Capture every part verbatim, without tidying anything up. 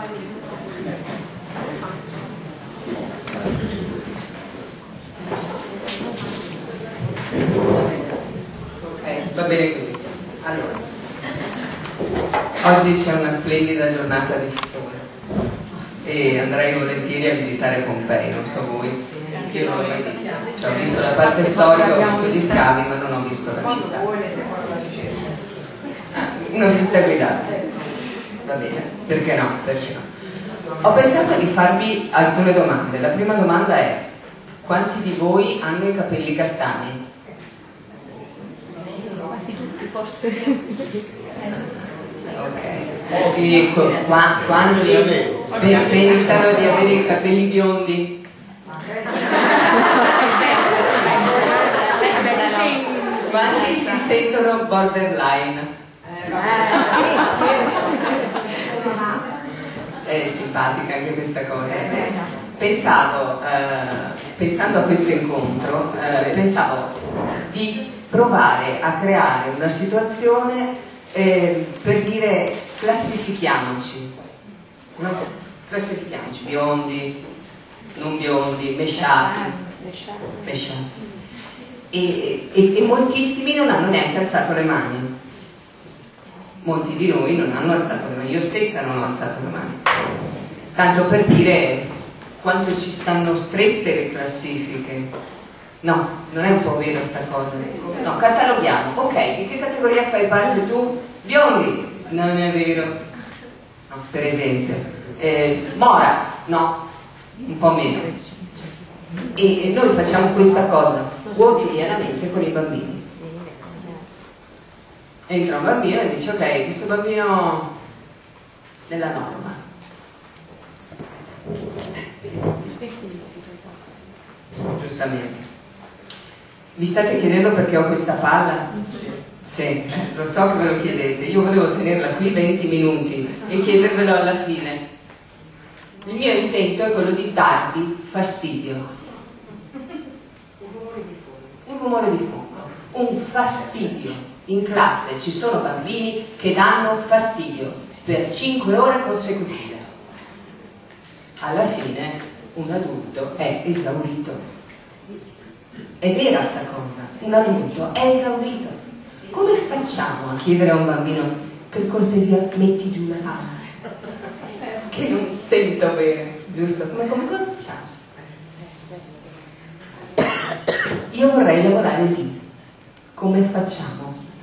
Ok, va bene così. Allora, oggi c'è una splendida giornata di sole e andrei volentieri a visitare Pompei, non so voi, io non l'ho mai vista, cioè, ho visto la parte storica, ho visto gli scavi, ma non ho visto la città. Ah, una visita guidata, va bene, perché no, perché no. Ho pensato di farvi alcune domande. La prima domanda è: quanti di voi hanno i capelli castani? Quasi tutti, forse. Ok, quindi qua, quanti pensano di avere i capelli biondi? Quanti si sentono borderline? È simpatica anche questa cosa. Pensavo, eh, pensando a questo incontro, eh, pensavo di provare a creare una situazione eh, per dire classifichiamoci, no? Classifichiamoci, biondi, non biondi, mesciati, mesciati. E, e, e moltissimi non hanno neanche alzato le mani. Molti di noi non hanno alzato le mani, io stessa non ho alzato le mani. Tanto per dire quanto ci stanno strette le classifiche. No, non è un po' vero sta cosa. No, cataloghiamo. Ok, di che categoria fai parte tu? Biondi? Non è vero. No, per esempio. Eh, Mora? No, un po' meno. E, e noi facciamo questa cosa quotidianamente con i bambini. Entra un bambino e dice: ok, questo bambino nella norma. Giustamente. Vi state chiedendo perché ho questa palla? Sì, lo so che ve lo chiedete. Io volevo tenerla qui venti minuti e chiedervelo alla fine. Il mio intento è quello di darvi fastidio. Un rumore di fuoco, un fastidio. In classe ci sono bambini che danno fastidio per cinque ore consecutive. Alla fine un adulto è esaurito. È vera sta cosa, un adulto è esaurito. Come facciamo a chiedere a un bambino: per cortesia metti giù la palla? Che non sento bene, giusto? Come, come, come facciamo? Io vorrei lavorare lì. Come facciamo?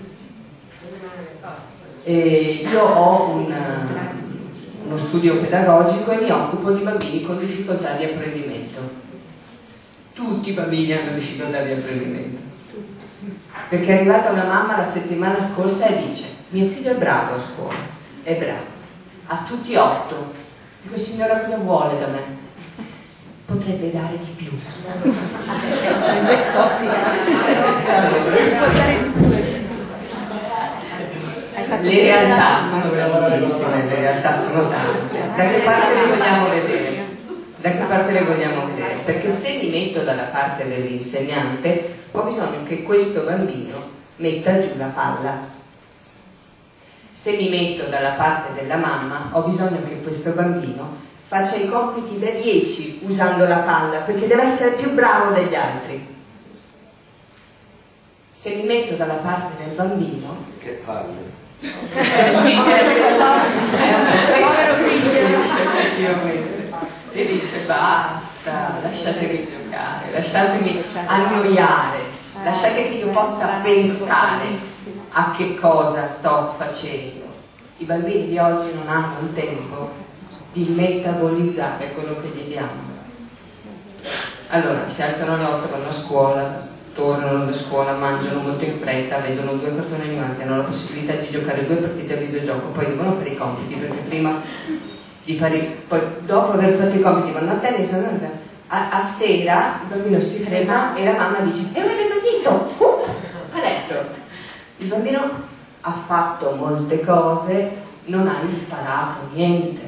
E io ho un, uno studio pedagogico e mi occupo di bambini con difficoltà di apprendimento. Tutti i bambini hanno difficoltà di apprendimento. Perché è arrivata una mamma la settimana scorsa e dice: mio figlio è bravo a scuola, è bravo, ha tutti otto. Dico: signora, cosa vuole da me? Potrebbe dare di più. In quest'ottica. Le realtà sono grandissime, le realtà sono tante. Da che parte le vogliamo vedere? Da che parte le vogliamo vedere? Perché se mi metto dalla parte dell'insegnante, ho bisogno che questo bambino metta giù la palla. Se mi metto dalla parte della mamma, ho bisogno che questo bambino faccia i compiti da dieci usando la palla, perché deve essere più bravo degli altri. Se mi metto dalla parte del bambino, che palle. Eh, sì, è un povero figlio e dice: basta, lasciatemi giocare, lasciatemi annoiare, lasciate che io possa pensare a che cosa sto facendo. I bambini di oggi non hanno il tempo di metabolizzare quello che gli diamo. Allora si alzano alle otto, vanno a scuola, tornano da scuola, mangiano molto in fretta, vedono due cartoni animati, hanno la possibilità di giocare due partite a videogioco, poi devono fare i compiti, perché prima di fare, poi dopo aver fatto i compiti vanno a tennis, a, a sera il bambino si ferma e la mamma dice: e avete partito? Uh, a letto. Il bambino ha fatto molte cose, non ha imparato niente.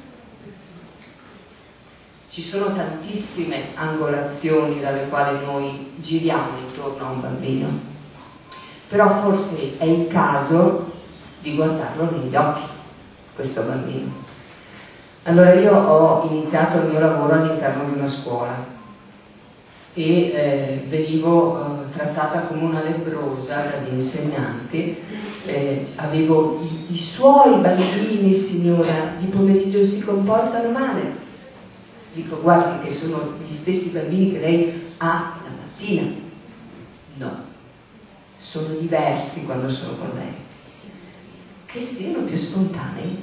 Ci sono tantissime angolazioni dalle quali noi giriamo intorno a un bambino, però forse è il caso di guardarlo negli occhi, questo bambino. Allora, io ho iniziato il mio lavoro all'interno di una scuola e eh, venivo eh, trattata come una lebbrosa dagli insegnanti. Eh, avevo i, i suoi bambini, signora, di pomeriggio si comportano male. Dico, guardi che sono gli stessi bambini che lei ha la mattina. No, sono diversi quando sono con lei. Che siano più spontanei,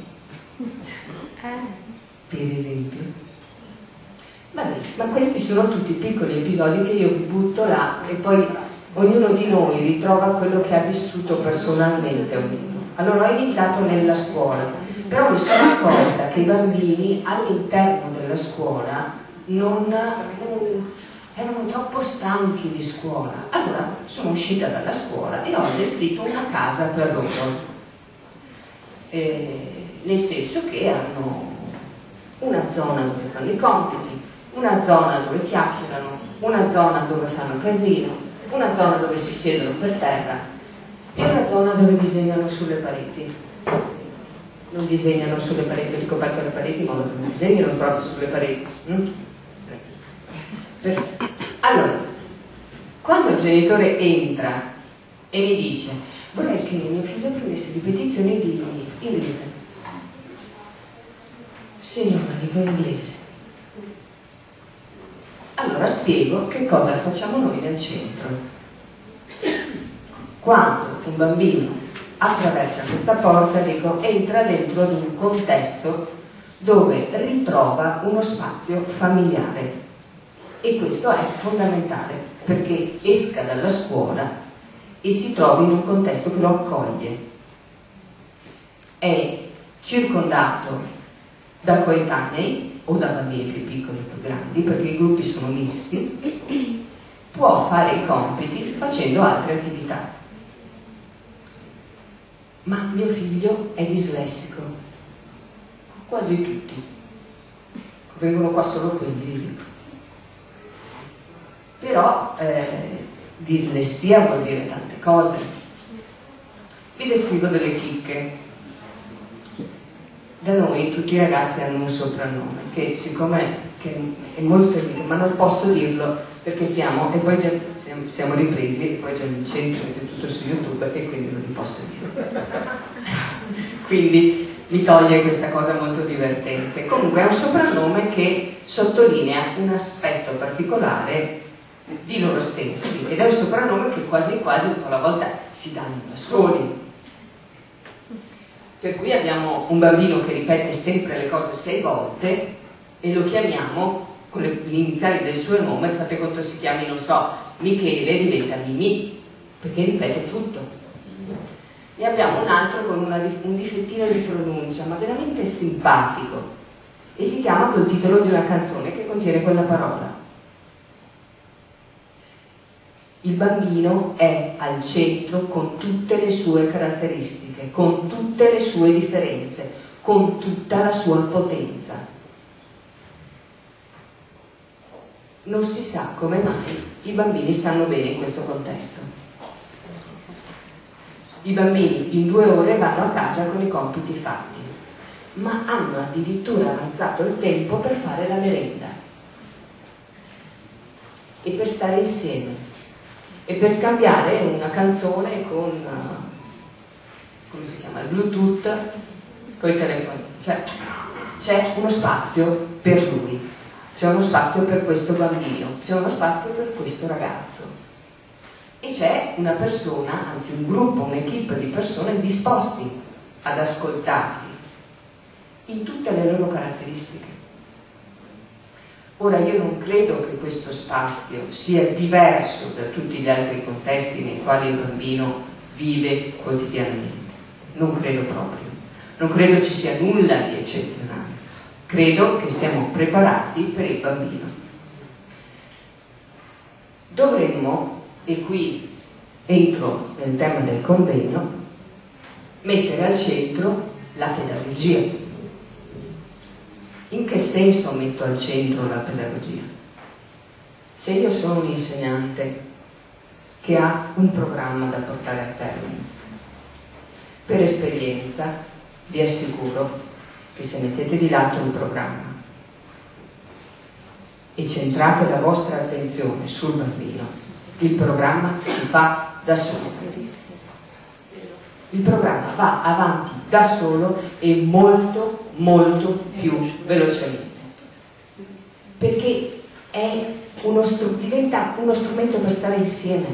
per esempio. Vabbè, ma questi sono tutti piccoli episodi che io butto là e poi ognuno di noi ritrova quello che ha vissuto personalmente ognuno. Allora ho iniziato nella scuola, però mi sono accorta che i bambini all'interno della scuola non, non erano troppo stanchi di scuola. Allora sono uscita dalla scuola e ho allestito una casa per loro, eh, nel senso che hanno una zona dove fanno i compiti, una zona dove chiacchierano, una zona dove fanno casino, una zona dove si siedono per terra e una zona dove disegnano sulle pareti. Non disegnano sulle pareti, ho ricoperto le pareti in modo che non disegnano proprio sulle pareti. Mm? Allora, quando il genitore entra e mi dice vorrei che mio figlio prendesse ripetizioni di inglese. Signora, dico inglese. Allora spiego che cosa facciamo noi nel centro. Quando un bambino attraversa questa porta, dico, entra dentro ad un contesto dove ritrova uno spazio familiare. E questo è fondamentale perché esca dalla scuola e si trovi in un contesto che lo accoglie. È circondato da coetanei o da bambini più piccoli o più grandi, perché i gruppi sono misti, può fare i compiti facendo altre attività. Ma mio figlio è dislessico, quasi tutti, vengono qua solo quelli. Però eh, dislessia vuol dire tante cose. Vi descrivo delle chicche. Da noi tutti i ragazzi hanno un soprannome che siccome che è molto tecnico, ma non posso dirlo perché siamo, e poi già, siamo, siamo ripresi e poi già il centro è tutto su YouTube e quindi non li posso dire. Quindi mi toglie questa cosa molto divertente. Comunque è un soprannome che sottolinea un aspetto particolare di loro stessi ed è un soprannome che quasi quasi un po' alla volta si danno da soli. Per cui abbiamo un bambino che ripete sempre le cose sei volte e lo chiamiamo con le iniziali del suo nome, fate conto si chiami, non so, Michele, diventa Mimì, perché ripete tutto. Ne abbiamo un altro con una, un difettino di pronuncia, ma veramente simpatico, e si chiama col titolo di una canzone che contiene quella parola. Il bambino è al centro con tutte le sue caratteristiche, con tutte le sue differenze, con tutta la sua potenza. Non si sa come mai i bambini stanno bene in questo contesto. I bambini in due ore vanno a casa con i compiti fatti, ma hanno addirittura avanzato il tempo per fare la merenda e per stare insieme e per scambiare una canzone con, come si chiama, il Bluetooth, con i telefoni. Cioè, c'è uno spazio per lui, c'è uno spazio per questo bambino, c'è uno spazio per questo ragazzo e c'è una persona, anzi un gruppo, un'equipe di persone disposti ad ascoltarli in tutte le loro caratteristiche. Ora, io non credo che questo spazio sia diverso da tutti gli altri contesti nei quali il bambino vive quotidianamente. Non credo proprio. Non credo ci sia nulla di eccezionale. Credo che siamo preparati per il bambino. Dovremmo, e qui entro nel tema del convegno, mettere al centro la pedagogia. In che senso metto al centro la pedagogia? Se io sono un insegnante che ha un programma da portare a termine, per esperienza vi assicuro che se mettete di lato il programma e centrate la vostra attenzione sul bambino, il programma si fa da solo. Il programma va avanti da solo e molto, molto più velocemente. Perché è uno str- diventa uno strumento per stare insieme.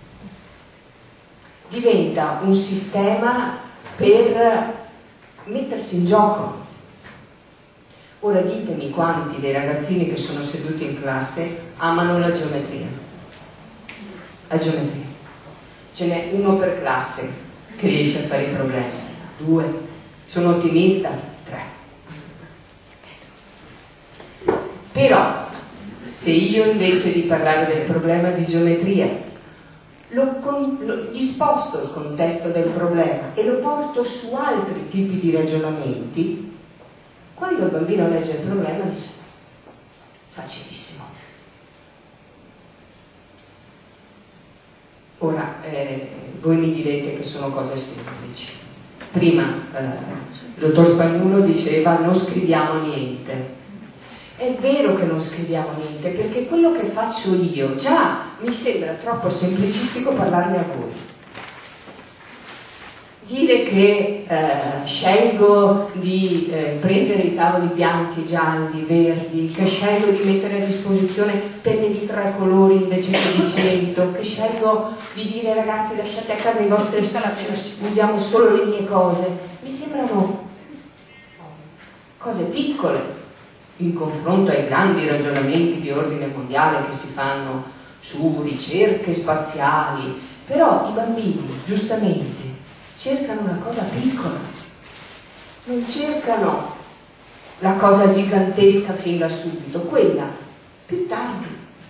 Diventa un sistema per mettersi in gioco. Ora ditemi quanti dei ragazzini che sono seduti in classe amano la geometria. La geometria. Ce n'è uno per classe che riesce a fare i problemi. Due. Sono ottimista? Tre. Però, se io invece di parlare del problema di geometria lo, con, lo, gli sposto il contesto del problema e lo porto su altri tipi di ragionamenti, quando il bambino legge il problema dice facilissimo. Ora, eh, voi mi direte che sono cose semplici. Prima eh, il dottor Spagnuolo diceva non scriviamo niente. È vero che non scriviamo niente, perché quello che faccio io già mi sembra troppo semplicistico parlarne a voi. Dire che eh, scelgo di eh, prendere i tavoli bianchi, gialli, verdi, che scelgo di mettere a disposizione penne di tre colori invece che di cento, che scelgo di dire ragazzi lasciate a casa i vostri installazioni, usiamo solo le mie cose, mi sembrano cose piccole in confronto ai grandi ragionamenti di ordine mondiale che si fanno su ricerche spaziali. Però i bambini, giustamente, cercano una cosa piccola, non cercano la cosa gigantesca fin da subito, quella più tardi.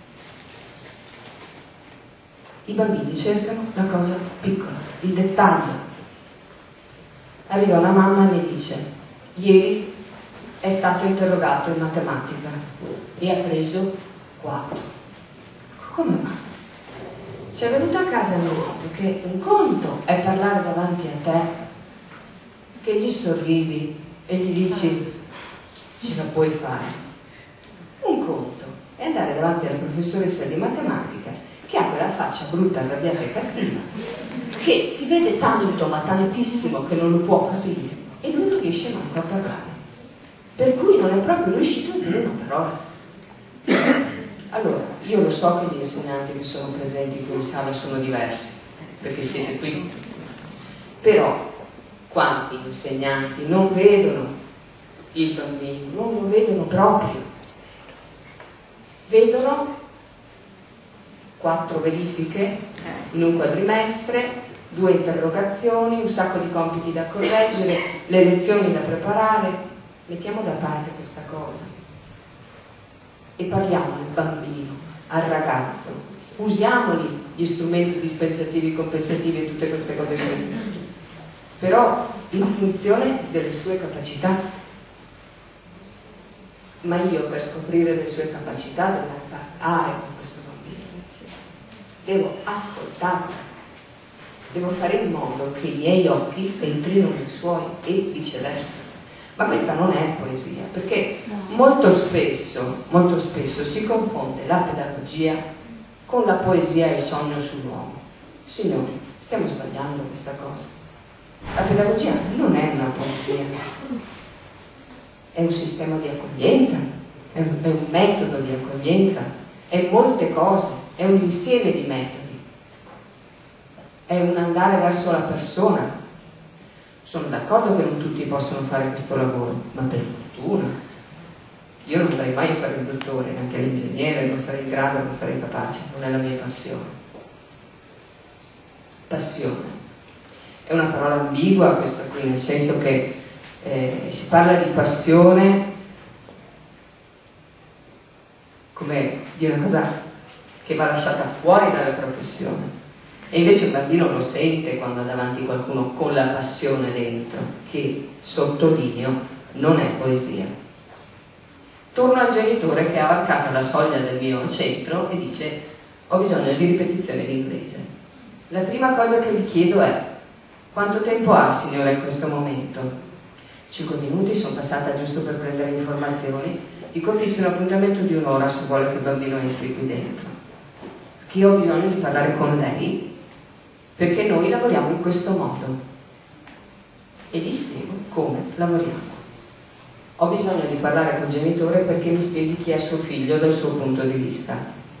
I bambini cercano la cosa piccola, il dettaglio. Arriva una mamma e mi dice: ieri è stato interrogato in matematica e ha preso quattro. Come mai? Ci è venuto a casa e mi ha detto che un conto è parlare davanti a te, che gli sorridi e gli dici ce la puoi fare. Un conto è andare davanti alla professoressa di matematica che ha quella faccia brutta, arrabbiata e cattiva, che si vede tanto ma tantissimo che non lo può capire e non riesce manco a parlare. Per cui non è proprio riuscito a dire una parola. Allora, io lo so che gli insegnanti che sono presenti qui in sala sono diversi, perché siete qui. Però, quanti insegnanti non vedono il bambino, non lo vedono proprio. Vedono quattro verifiche in un quadrimestre, due interrogazioni, un sacco di compiti da correggere, le lezioni da preparare. Mettiamo da parte questa cosa e parliamo al bambino, al ragazzo, usiamoli gli strumenti dispensativi, compensativi e tutte queste cose qui, però in funzione delle sue capacità. Ma io per scoprire le sue capacità devo parlare con questo bambino, devo ascoltarlo, devo fare in modo che i miei occhi entrino nei suoi e viceversa. Ma questa non è poesia, perché molto spesso, molto spesso si confonde la pedagogia con la poesia e il sogno sull'uomo. Signori, stiamo sbagliando questa cosa. La pedagogia non è una poesia, è un sistema di accoglienza, è un, è un metodo di accoglienza, è molte cose, è un insieme di metodi, è un andare verso la persona. Sono d'accordo che non tutti possono fare questo lavoro, ma per fortuna. Io non potrei mai fare il dottore, neanche l'ingegnere, non sarei in grado, non sarei capace, non è la mia passione. Passione. È una parola ambigua questa qui, nel senso che eh, si parla di passione come di una cosa che va lasciata fuori dalla professione. E invece il bambino lo sente quando ha davanti qualcuno con la passione dentro, che, sottolineo, non è poesia. Torno al genitore che ha varcato la soglia del mio centro e dice: ho bisogno di ripetizione di inglese. La prima cosa che gli chiedo è: quanto tempo ha, signora, in questo momento? cinque minuti, sono passata giusto per prendere informazioni, dico fissi un appuntamento di un'ora se vuole che il bambino entri qui dentro, perché io ho bisogno di parlare con lei, perché noi lavoriamo in questo modo e gli spiego come lavoriamo. Ho bisogno di parlare col genitore perché mi spieghi chi è suo figlio dal suo punto di vista.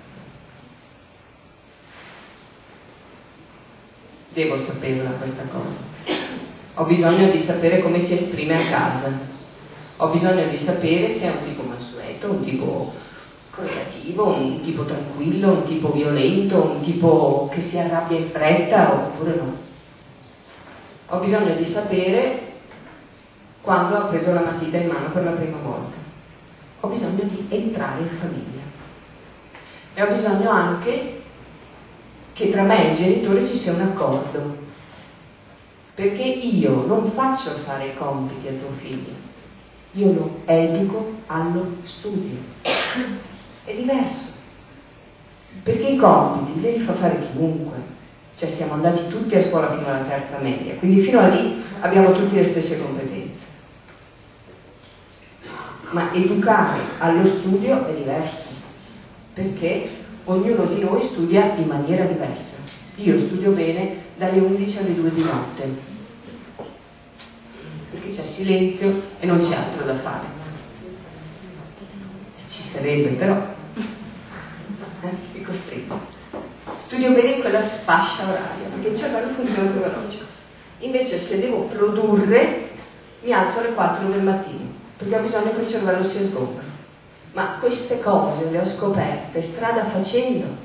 Devo saperla questa cosa. Ho bisogno di sapere come si esprime a casa. Ho bisogno di sapere se è un tipo mansueto, un tipo creativo, un tipo tranquillo, un tipo violento, un tipo che si arrabbia in fretta oppure no. Ho bisogno di sapere quando ha preso la matita in mano per la prima volta. Ho bisogno di entrare in famiglia. E ho bisogno anche che tra me e il genitore ci sia un accordo. Perché io non faccio fare i compiti a tuo figlio, io lo educo allo studio. È diverso. Perché i compiti li fa fare chiunque. Cioè siamo andati tutti a scuola fino alla terza media, quindi fino a lì abbiamo tutti le stesse competenze. Ma educare allo studio è diverso, perché ognuno di noi studia in maniera diversa. Io studio bene dalle undici alle due di notte, perché c'è silenzio e non c'è altro da fare. Ci sarebbe però, eh? mi costringo. Studio bene in quella fascia oraria, perché il cervello funziona più veloce. Invece se devo produrre, mi alzo alle quattro del mattino, perché ho bisogno che il cervello si sgomba. Ma queste cose le ho scoperte strada facendo.